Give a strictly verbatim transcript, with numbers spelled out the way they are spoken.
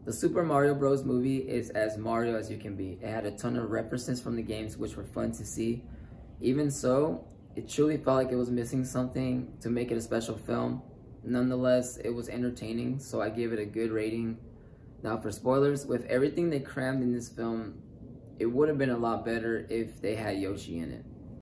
The Super Mario Bros. Movie is as Mario as you can be. It had a ton of references from the games which were fun to see. Even so, it truly felt like it was missing something to make it a special film. Nonetheless, it was entertaining, so I give it a good rating. Now for spoilers, with everything they crammed in this film, it would have been a lot better if they had Yoshi in it.